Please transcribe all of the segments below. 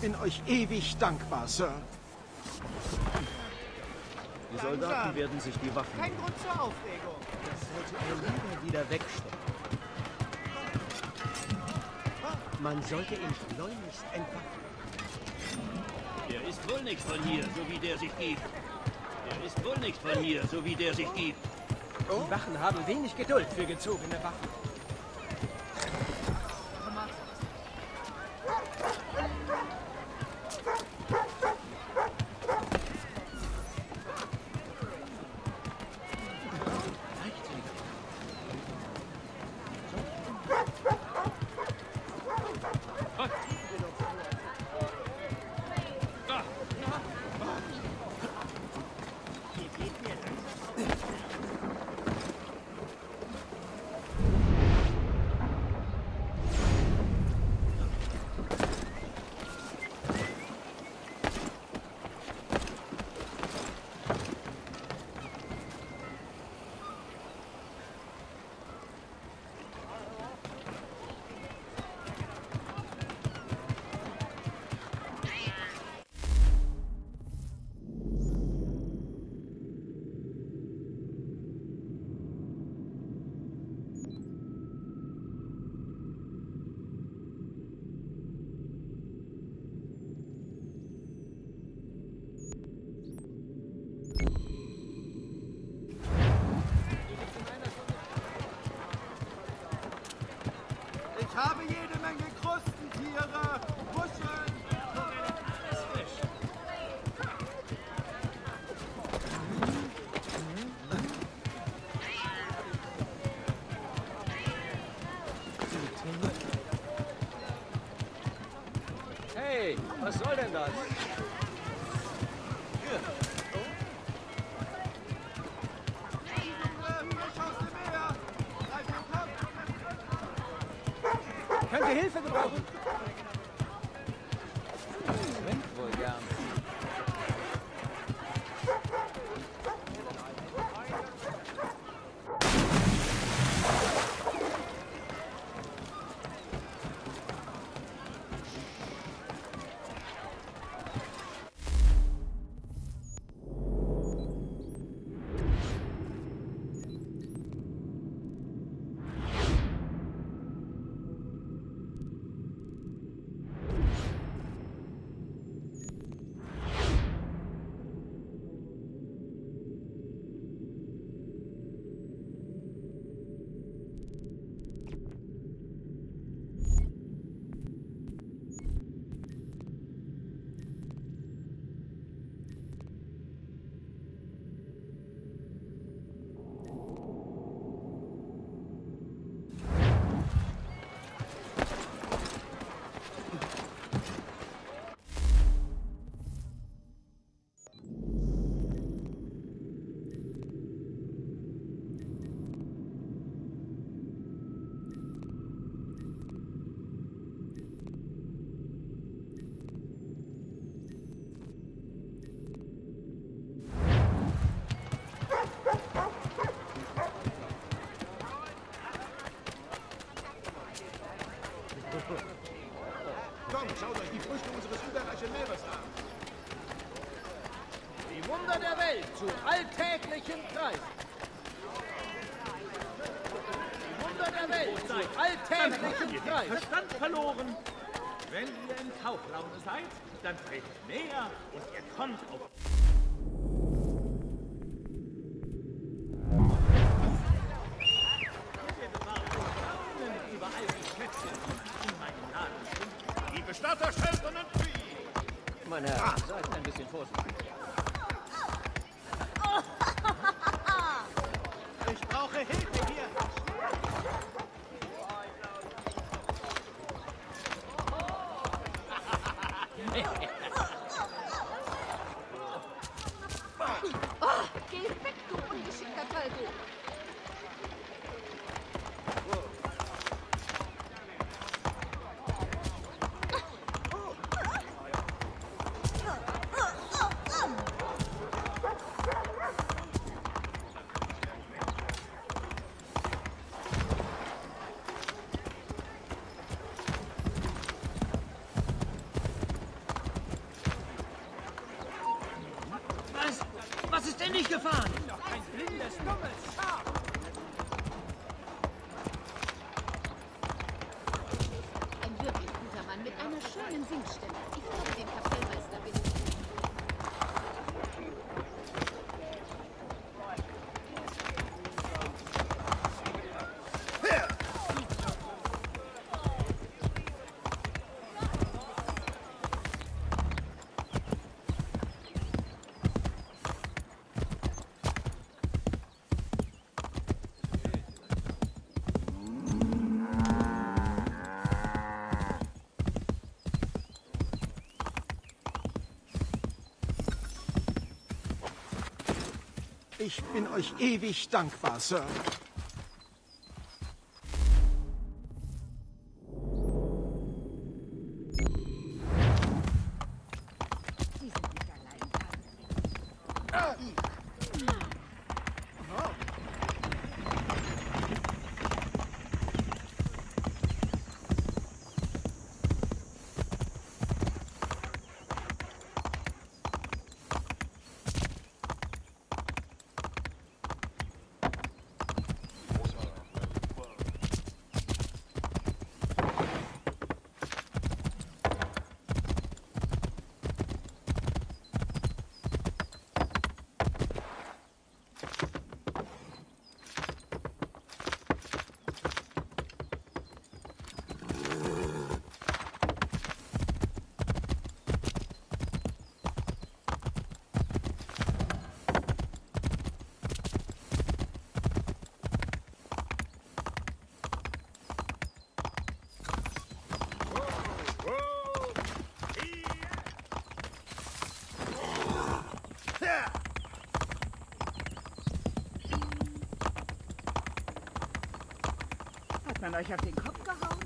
bin euch ewig dankbar, Sir. Die Soldaten werden sich die Waffen Kein nehmen. Grund zur Aufregung. Das sollte er lieber wieder wegstecken. Man sollte ihn schleunigst entwaffnen. Der ist wohl nichts von hier, so wie der sich gibt. Der ist wohl nichts von mir, so wie der sich gibt. Die Wachen haben wenig Geduld für gezogene Waffen. Ich habe jede Menge Krustentiere, Muscheln. Hey, was soll denn das? Könnt ihr Hilfe gebrauchen? Schwimmt wohl gern. Komm, schaut euch die Früchte unseres überreichen Meeres an. Die Wunder der Welt zu alltäglichen Preisen. Die Wunder der Welt zu alltäglichen Preisen. Verstand verloren. Wenn ihr in Kauflaune seid, dann tretet näher und ihr kommt auf... Überall die Schätze, die in meinem Laden sind. Die Bestatter, Schelfen und Vieh. Mein Herr, seid ein bisschen vorsichtig. Ich brauche Hilfe hier. Geh weg, du ungeschickter Talgo! nicht gefahren! Doch kein blindes, dummes Schaf! Ein wirklich guter Mann mit einer schönen Singstimme. Ich glaube, den Kapellmeister will ich. Ich bin euch ewig dankbar, Sir. Sie sind nicht allein. Hat man euch auf den Kopf gehauen?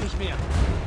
nicht mehr.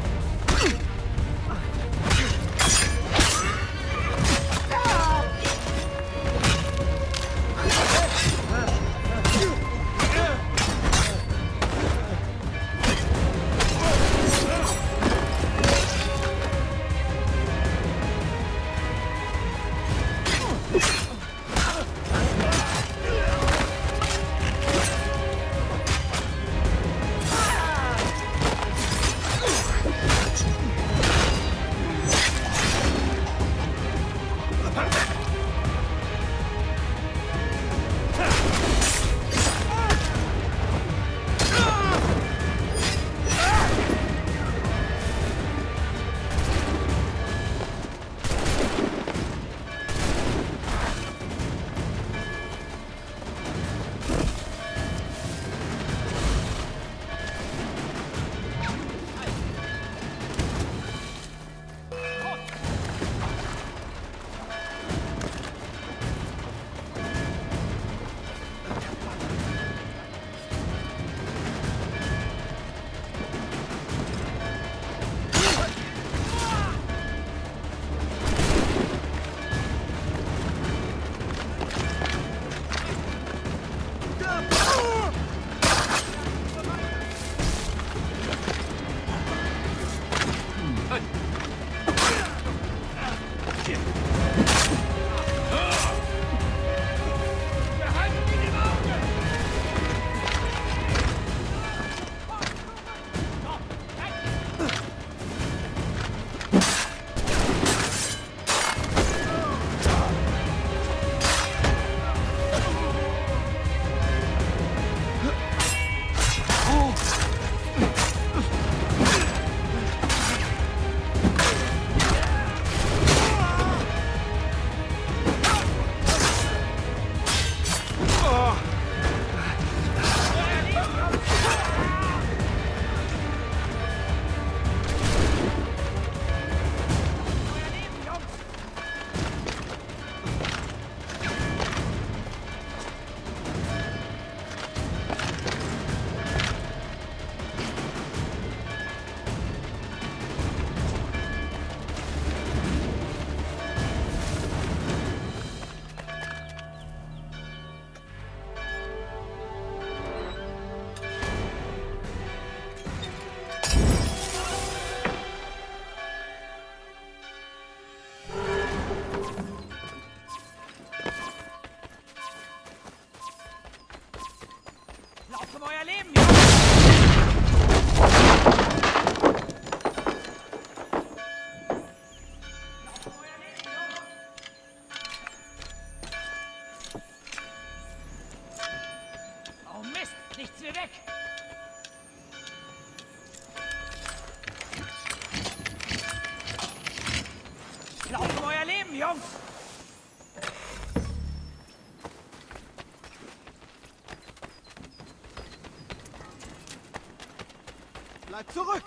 Bleib zurück!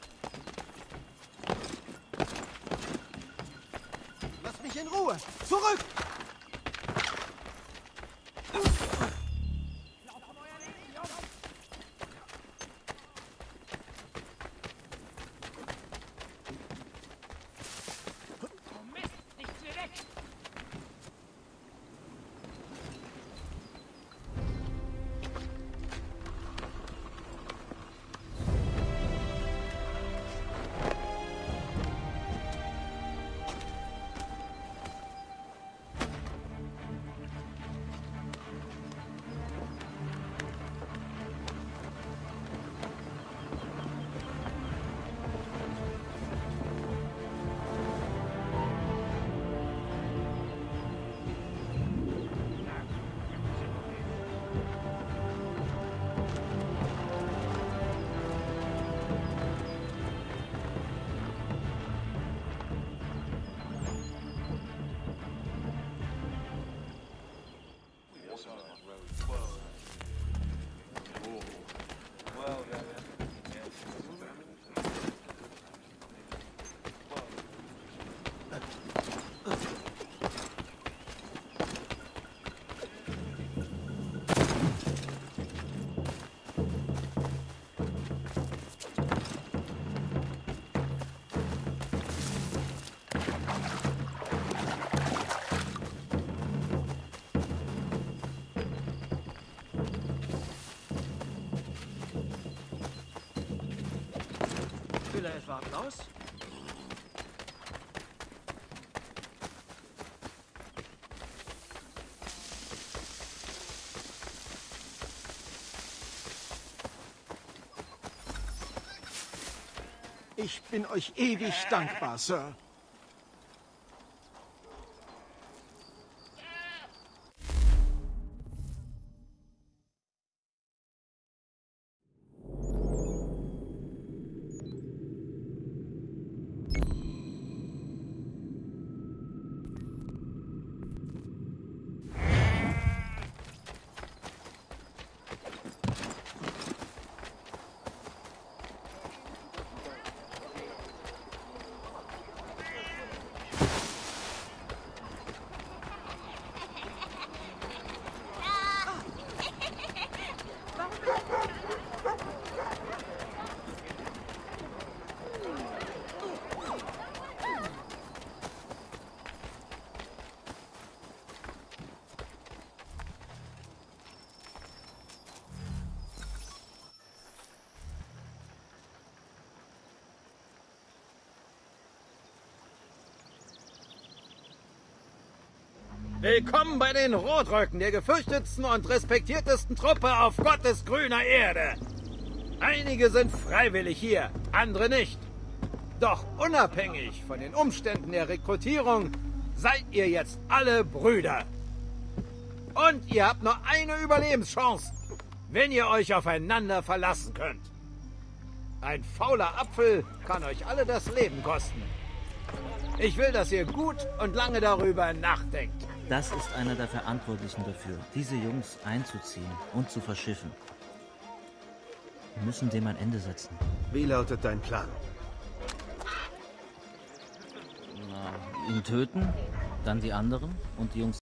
Lass mich in Ruhe! Zurück! Will er etwa Applaus? Ich bin euch ewig dankbar, Sir. Willkommen bei den Rotröcken, der gefürchtetsten und respektiertesten Truppe auf Gottes grüner Erde. Einige sind freiwillig hier, andere nicht. Doch unabhängig von den Umständen der Rekrutierung seid ihr jetzt alle Brüder. Und ihr habt nur eine Überlebenschance, wenn ihr euch aufeinander verlassen könnt. Ein fauler Apfel kann euch alle das Leben kosten. Ich will, dass ihr gut und lange darüber nachdenkt. Das ist einer der Verantwortlichen dafür, diese Jungs einzuziehen und zu verschiffen. Wir müssen dem ein Ende setzen. Wie lautet dein Plan? Ihn töten, dann die anderen und die Jungs